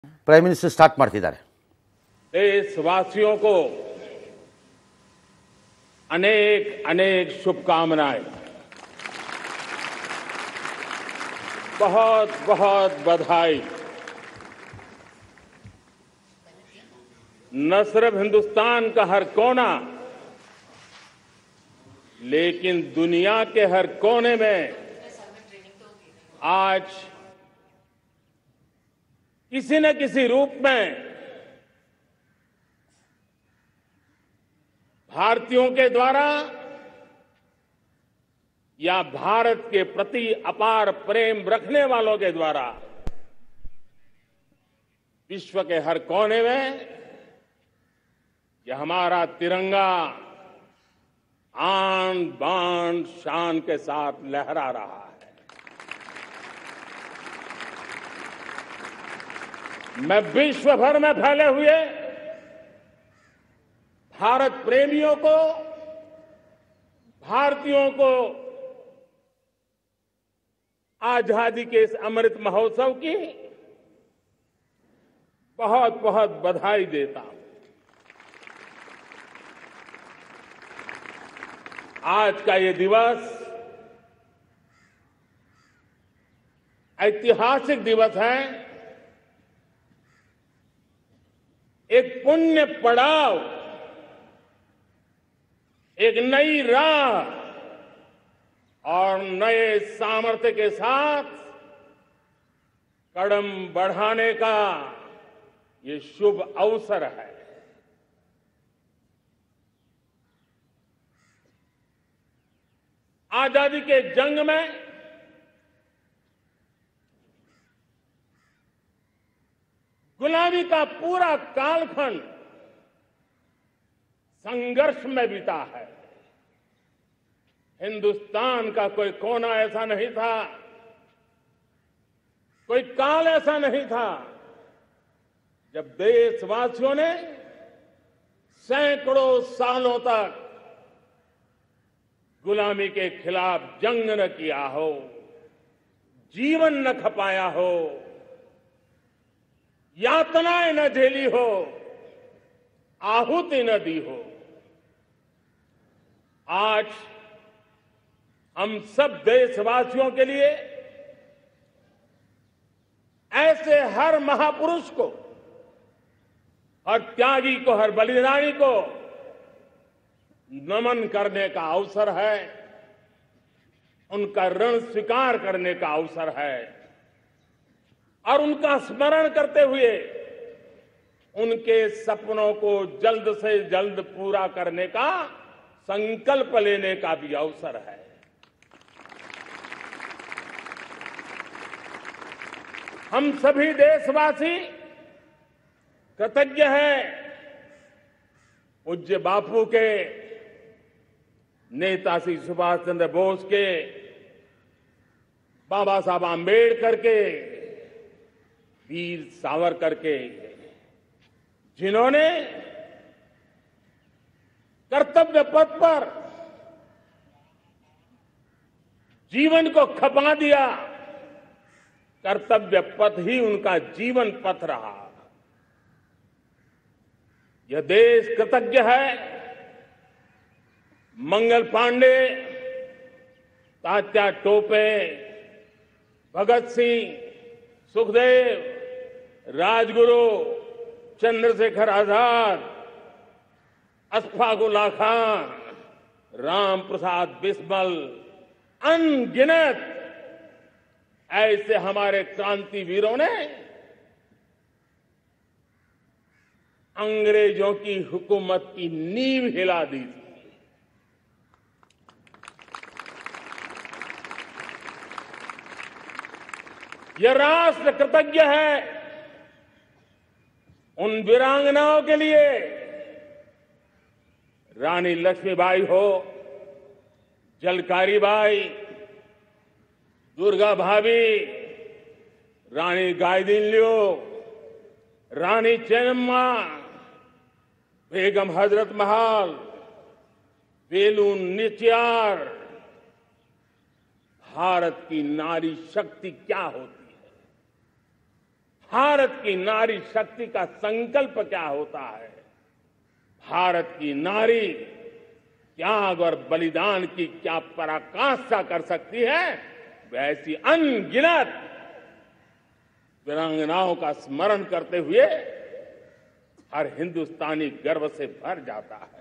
Prime minister start ಮಾಡ್ತಿದ್ದಾರೆ. देशवासियों को अनेक अनेक शुभकामनाएं, बहुत बहुत बधाई। न सिर्फ हिंदुस्तान का हर कोना, लेकिन दुनिया के हर कोने में आज किसी न किसी रूप में भारतीयों के द्वारा या भारत के प्रति अपार प्रेम रखने वालों के द्वारा विश्व के हर कोने में यह हमारा तिरंगा आन बान शान के साथ लहरा रहा है। मैं विश्व भर में फैले हुए भारत प्रेमियों को, भारतीयों को आजादी के इस अमृत महोत्सव की बहुत बहुत बधाई देता हूं। आज का ये दिवस ऐतिहासिक दिवस है। एक पुण्य पड़ाव, एक नई राह और नए सामर्थ्य के साथ कदम बढ़ाने का ये शुभ अवसर है। आजादी के जंग में गुलामी का पूरा कालखंड संघर्ष में बीता है। हिंदुस्तान का कोई कोना ऐसा नहीं था, कोई काल ऐसा नहीं था जब देशवासियों ने सैकड़ों सालों तक गुलामी के खिलाफ जंग न किया हो, जीवन न खपाया हो, यातनाएं न झेली हो, आहुति न दी हो। आज हम सब देशवासियों के लिए ऐसे हर महापुरुष को, हर त्यागी को, हर बलिदानी को नमन करने का अवसर है, उनका ऋण स्वीकार करने का अवसर है और उनका स्मरण करते हुए उनके सपनों को जल्द से जल्द पूरा करने का संकल्प लेने का भी अवसर है। हम सभी देशवासी कृतज्ञ हैं पूज्य बापू के, नेताजी सुभाष चंद्र बोस के, बाबा साहब आंबेडकर के, वीर सावरकर के, जिन्होंने कर्तव्य पथ पर जीवन को खपा दिया। कर्तव्य पथ ही उनका जीवन पथ रहा। यह देश कृतज्ञ है मंगल पांडे, तात्या टोपे, भगत सिंह, सुखदेव, राजगुरु, चंद्रशेखर आजाद, अशफाक उल्लाह खान, राम प्रसाद बिस्मिल, अनगिनत ऐसे हमारे क्रांतिवीरों ने अंग्रेजों की हुकूमत की नींव हिला दी थी। यह राष्ट्र कृतज्ञ है उन वीरांगनाओं के लिए, रानी लक्ष्मीबाई हो, झलकारी बाई, दुर्गा भाभी, रानी गाइदिन्लियो, रानी चेन्नम्मा, बेगम हजरत महल, वेलु निचियार। भारत की नारी शक्ति क्या होती है, भारत की नारी शक्ति का संकल्प क्या होता है, भारत की नारी त्याग और बलिदान की क्या पराकाष्ठा कर सकती है, वैसी अनगिनत वीरांगनाओं का स्मरण करते हुए हर हिंदुस्तानी गर्व से भर जाता है।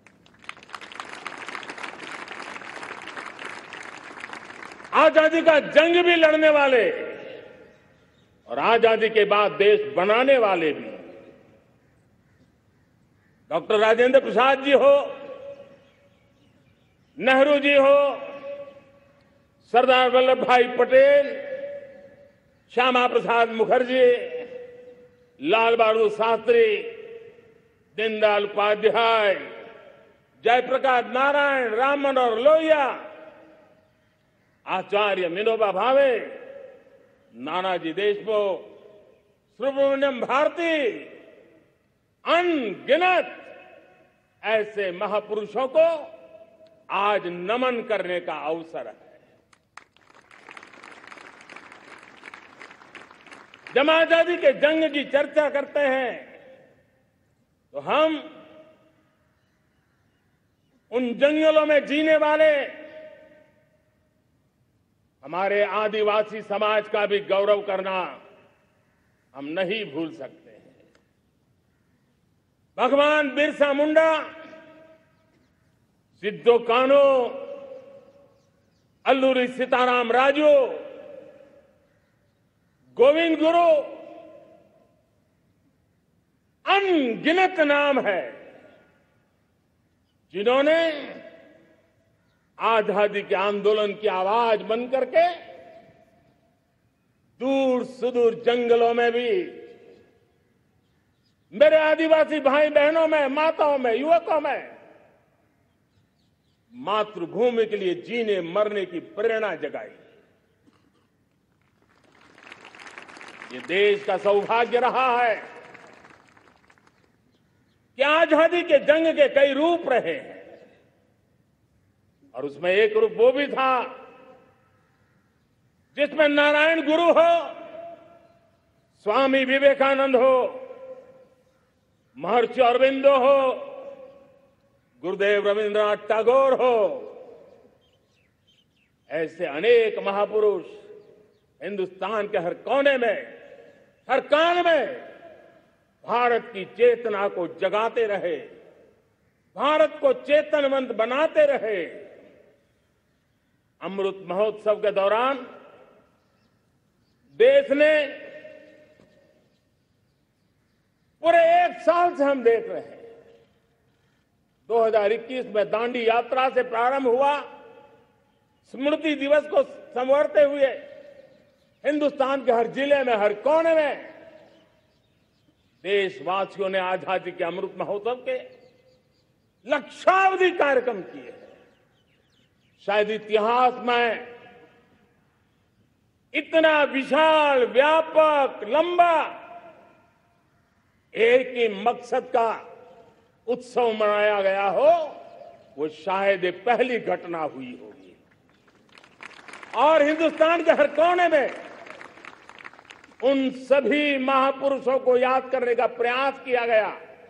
आजादी का जंग भी लड़ने वाले और आजादी के बाद देश बनाने वाले भी, डॉक्टर राजेंद्र प्रसाद जी हो, नेहरू जी हो, सरदार वल्लभ भाई पटेल, श्यामा प्रसाद मुखर्जी, लाल बहादुर शास्त्री, दीनदयाल उपाध्याय, जयप्रकाश नारायण, राम मनोहर लोहिया, आचार्य विनोबा भावे, नानाजी देशमुख, सुब्रमण्यम भारती, अनगिनत ऐसे महापुरुषों को आज नमन करने का अवसर है। जब आजादी के जंग की चर्चा करते हैं तो हम उन जंगलों में जीने वाले हमारे आदिवासी समाज का भी गौरव करना हम नहीं भूल सकते हैं। भगवान बिरसा मुंडा, सिद्धो कान्हू, अल्लूरी सीताराम राजू, गोविंद गुरु, अनगिनत नाम है जिन्होंने आजादी के आंदोलन की आवाज बन करके दूर सुदूर जंगलों में भी मेरे आदिवासी भाई बहनों में, माताओं में, युवकों में मातृभूमि के लिए जीने मरने की प्रेरणा जगाई। ये देश का सौभाग्य रहा है कि आजादी के जंग के कई रूप रहे हैं और उसमें एक रूप वो भी था जिसमें नारायण गुरु हो, स्वामी विवेकानंद हो, महर्षि अरविंदो हो, गुरुदेव रविंद्रनाथ टैगोर हो, ऐसे अनेक महापुरुष हिंदुस्तान के हर कोने में, हर कान में भारत की चेतना को जगाते रहे, भारत को चेतनवंत बनाते रहे। अमृत महोत्सव के दौरान देश ने पूरे एक साल से हम देख रहे हैं, 2021 में दांडी यात्रा से प्रारंभ हुआ, स्मृति दिवस को संवरते हुए हिंदुस्तान के हर जिले में, हर कोने में देशवासियों ने आजादी के अमृत महोत्सव के लक्षावधि कार्यक्रम किए हैं। शायद इतिहास में इतना विशाल, व्यापक, लंबा एक ही मकसद का उत्सव मनाया गया हो, वो शायद पहली घटना हुई होगी। और हिंदुस्तान के हर कोने में उन सभी महापुरुषों को याद करने का प्रयास किया गया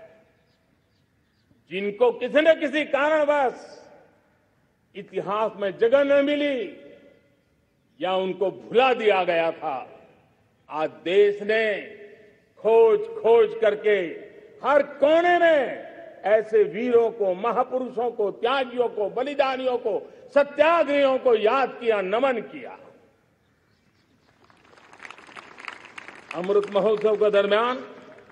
जिनको किसी न किसी कारणवश इतिहास में जगह न मिली या उनको भुला दिया गया था। आज देश ने खोज खोज करके हर कोने में ऐसे वीरों को, महापुरुषों को, त्यागियों को, बलिदानियों को, सत्याग्रहियों को याद किया, नमन किया। अमृत महोत्सव के दरमियान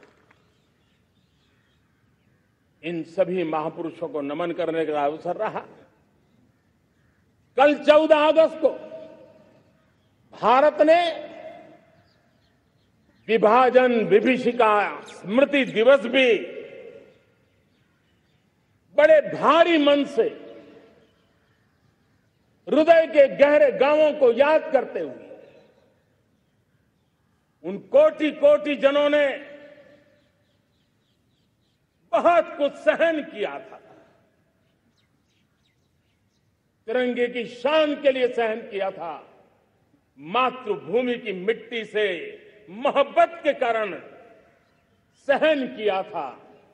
इन सभी महापुरुषों को नमन करने का अवसर रहा। कल 14 अगस्त को भारत ने विभाजन विभीषिका स्मृति दिवस भी बड़े भारी मन से हृदय के गहरे गांवों को याद करते हुए उन कोटि कोटि जनों ने बहुत कुछ सहन किया था, तिरंगे की शान के लिए सहन किया था, मातृभूमि की मिट्टी से, मोहब्बत के कारण सहन किया था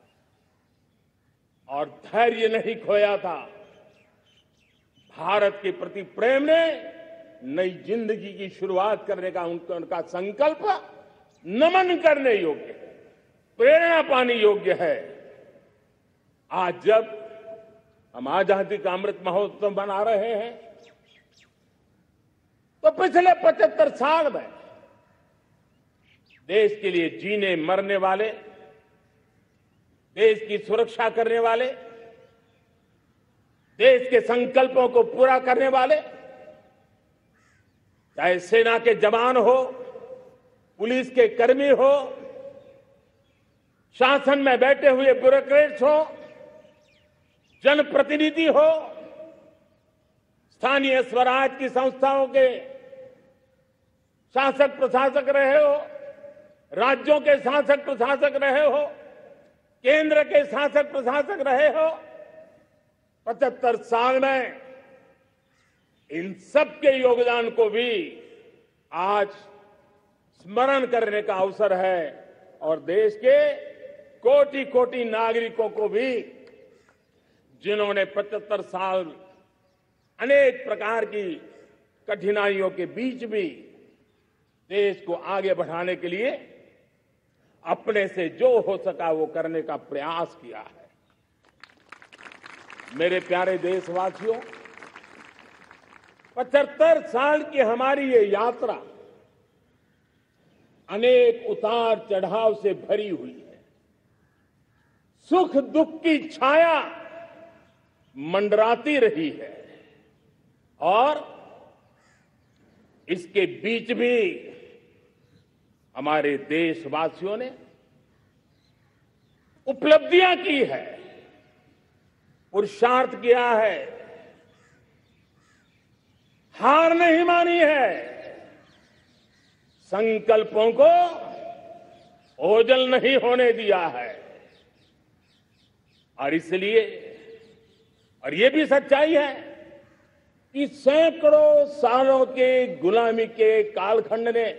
और धैर्य नहीं खोया था। भारत के प्रति प्रेम ने नई जिंदगी की शुरुआत करने का उनका संकल्प नमन करने योग्य है, प्रेरणा पाने योग्य है। आज जब हम आजादी का अमृत महोत्सव मना रहे हैं तो पिछले 75 साल में देश के लिए जीने मरने वाले, देश की सुरक्षा करने वाले, देश के संकल्पों को पूरा करने वाले, चाहे सेना के जवान हो, पुलिस के कर्मी हो, शासन में बैठे हुए ब्यूरोक्रेट्स हो, जनप्रतिनिधि हो, स्थानीय स्वराज की संस्थाओं के शासक प्रशासक रहे हो, राज्यों के शासक प्रशासक रहे हो, केंद्र के शासक प्रशासक रहे हो, 75 साल में इन सबके योगदान को भी आज स्मरण करने का अवसर है और देश के कोटि कोटि नागरिकों को भी जिन्होंने 75 साल अनेक प्रकार की कठिनाइयों के बीच भी देश को आगे बढ़ाने के लिए अपने से जो हो सका वो करने का प्रयास किया है। मेरे प्यारे देशवासियों, 75 साल की हमारी ये यात्रा अनेक उतार चढ़ाव से भरी हुई है। सुख दुख की छाया मंडराती रही है और इसके बीच भी हमारे देशवासियों ने उपलब्धियां की है, पुरुषार्थ किया है, हार नहीं मानी है, संकल्पों को ओझल नहीं होने दिया है। और इसलिए और ये भी सच्चाई है कि सैकड़ों सालों के गुलामी के कालखंड ने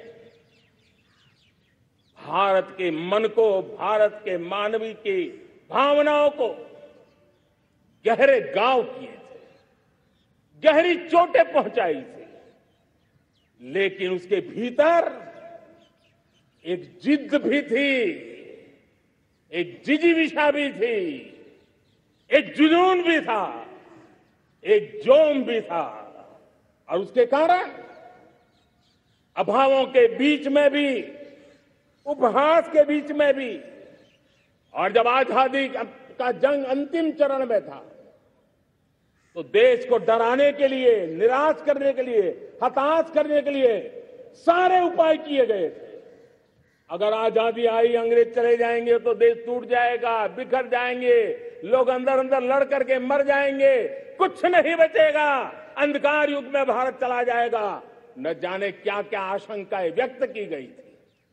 भारत के मन को, भारत के मानवीय की भावनाओं को गहरे घाव किए थे, गहरी चोटें पहुंचाई थी, लेकिन उसके भीतर एक जिद भी थी, एक जिजीविषा भी थी, एक जुनून भी था, एक जोम भी था। और उसके कारण अभावों के बीच में भी, उपहास के बीच में भी, और जब आजादी का जंग अंतिम चरण में था तो देश को डराने के लिए, निराश करने के लिए, हताश करने के लिए सारे उपाय किए गए थे। अगर आजादी आई, अंग्रेज चले जाएंगे तो देश टूट जाएगा, बिखर जाएंगे, लोग अंदर अंदर लड़ करके मर जाएंगे, कुछ नहीं बचेगा, अंधकार युग में भारत चला जाएगा। न जाने क्या क्या आशंकाएं व्यक्त की गई थी,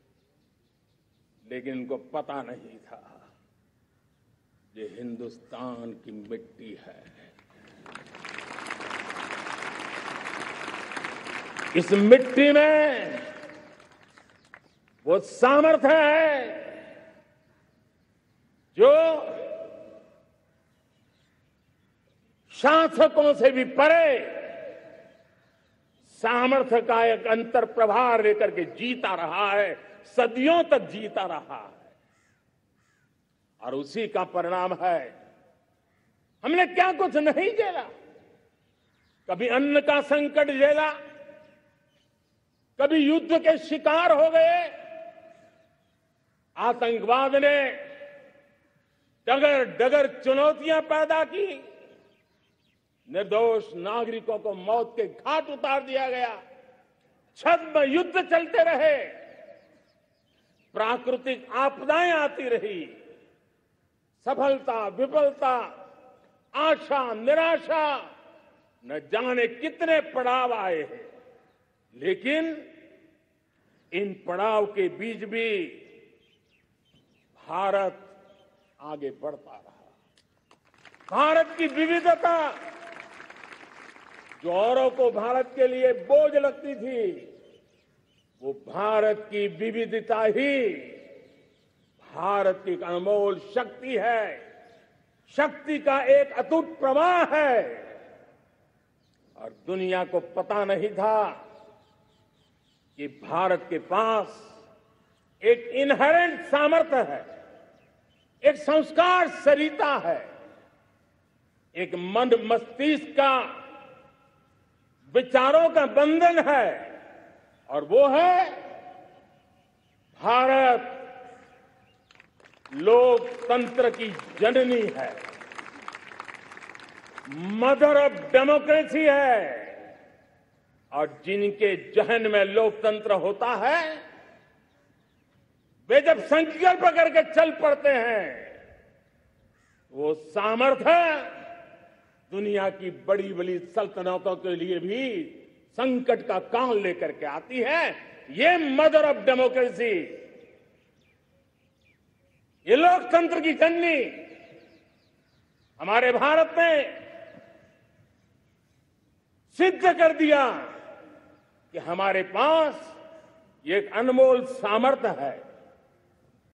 लेकिन उनको पता नहीं था ये हिंदुस्तान की मिट्टी है। इस मिट्टी में वो सामर्थ्य है जो शासकों से भी परे सामर्थ्य का एक अंतर प्रभार लेकर के जीता रहा है, सदियों तक जीता रहा है। और उसी का परिणाम है हमने क्या कुछ नहीं झेला। कभी अन्न का संकट झेला, कभी युद्ध के शिकार हो गए, आतंकवाद ने डगर डगर चुनौतियां पैदा की, निर्दोष नागरिकों को मौत के घाट उतार दिया गया, छद्म युद्ध चलते रहे, प्राकृतिक आपदाएं आती रही, सफलता विफलता, आशा निराशा, न जाने कितने पड़ाव आए हैं। लेकिन इन पड़ाव के बीच भी भारत आगे बढ़ता रहा। भारत की विविधता जो औरों को भारत के लिए बोझ लगती थी, वो भारत की विविधता ही भारत की एक अनमोल शक्ति है, शक्ति का एक अटूट प्रवाह है। और दुनिया को पता नहीं था कि भारत के पास एक इनहेरेंट सामर्थ्य है, एक संस्कार सरिता है, एक मन मस्तिष्क का विचारों का बंधन है, और वो है भारत लोकतंत्र की जननी है, मदर ऑफ डेमोक्रेसी है। और जिनके जहन में लोकतंत्र होता है, वे जब संकल्प करके चल पड़ते हैं, वो सामर्थ्य दुनिया की बड़ी बड़ी सल्तनतों के लिए भी संकट का काल लेकर के आती है। ये मदर ऑफ डेमोक्रेसी, ये लोकतंत्र की जननी हमारे भारत ने सिद्ध कर दिया कि हमारे पास ये एक अनमोल सामर्थ्य है।